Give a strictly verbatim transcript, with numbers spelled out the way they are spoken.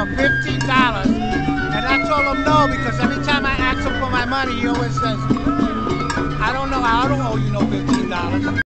for fifteen dollars. And I told him no, because every time I ask him for my money, he always says, I don't know, I don't owe you no fifteen dollars.